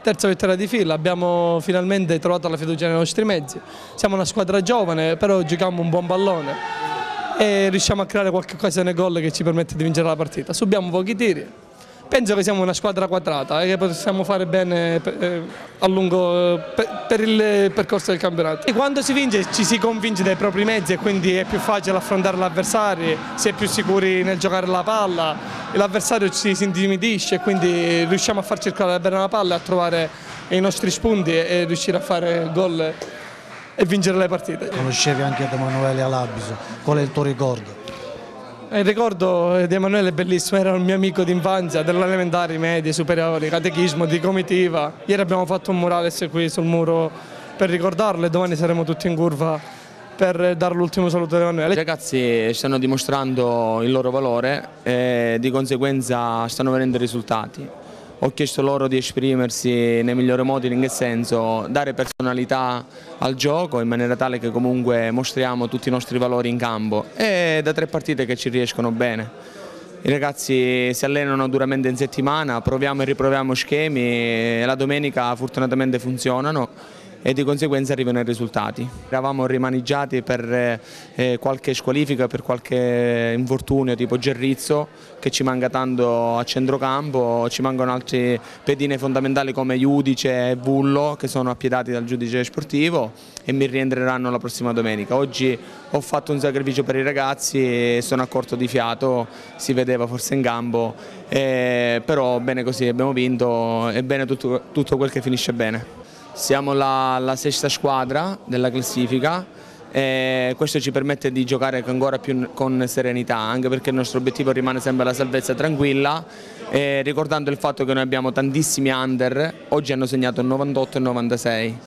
terza vittoria di fila, abbiamo finalmente trovato la fiducia nei nostri mezzi. Siamo una squadra giovane, però giochiamo un buon pallone e riusciamo a creare qualche occasione gol che ci permette di vincere la partita. Subiamo pochi tiri. Penso che siamo una squadra quadrata e che possiamo fare bene a lungo per il percorso del campionato. E quando si vince ci si convince dai propri mezzi e quindi è più facile affrontare l'avversario, si è più sicuri nel giocare la palla, l'avversario ci si intimidisce e quindi riusciamo a far circolare bene la palla, a trovare i nostri spunti e riuscire a fare gol e vincere le partite. Conoscevi anche Emanuele Alabiso, qual è il tuo ricordo? Il ricordo di Emanuele è bellissimo, era un mio amico d'infanzia, delle elementari, medie, superiori, catechismo, di comitiva. Ieri abbiamo fatto un murales qui sul muro per ricordarlo e domani saremo tutti in curva per dare l'ultimo saluto ad Emanuele. I ragazzi stanno dimostrando il loro valore e di conseguenza stanno venendo i risultati. Ho chiesto loro di esprimersi nei migliori modi, in che senso? Dare personalità al gioco in maniera tale che comunque mostriamo tutti i nostri valori in campo e da 3 partite che ci riescono bene. I ragazzi si allenano duramente in settimana, proviamo e riproviamo schemi e la domenica fortunatamente funzionano e di conseguenza arrivano i risultati. Eravamo rimaneggiati per qualche squalifica, per qualche infortunio tipo Gerrizzo che ci manca tanto a centrocampo, ci mancano altri pedine fondamentali come Iudice e Vullo che sono appiedati dal giudice sportivo e mi rientreranno la prossima domenica. Oggi ho fatto un sacrificio per i ragazzi e sono a corto di fiato, si vedeva forse in campo, però bene così, abbiamo vinto e bene tutto quel che finisce bene. Siamo la sesta squadra della classifica e questo ci permette di giocare ancora più con serenità, anche perché il nostro obiettivo rimane sempre la salvezza tranquilla, ricordando il fatto che noi abbiamo tantissimi under, oggi hanno segnato il 98 e il 96.